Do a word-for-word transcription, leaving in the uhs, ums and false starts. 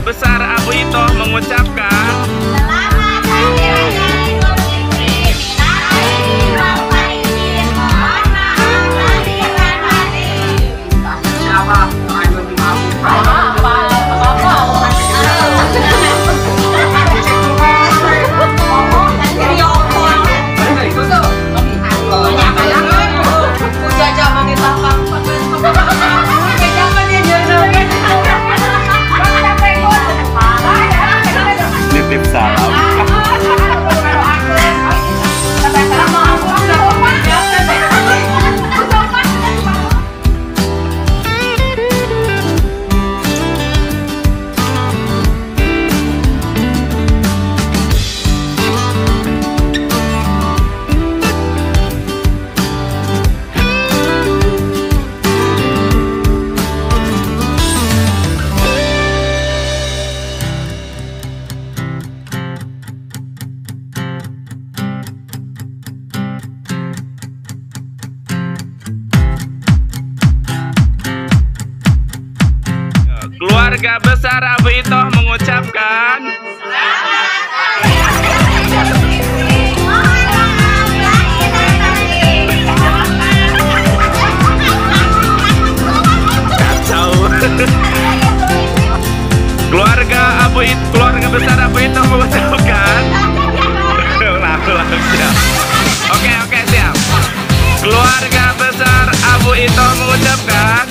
besar Abu Itoh mengucapkan Selamat Hari Raya Idul Fitri. Minal aidin wal faizin. Mohon maaf lahir dan batin. Siapa? Ayo dimaafkan. nitip salam. Keluarga besar Abu Itoh mengucapkan kacau. Keluarga Abu It, keluarga besar Abu Itoh mengucapkan. Ulang, ulang, siap. Oke, oke, siap. Keluarga besar Abu Itoh mengucapkan.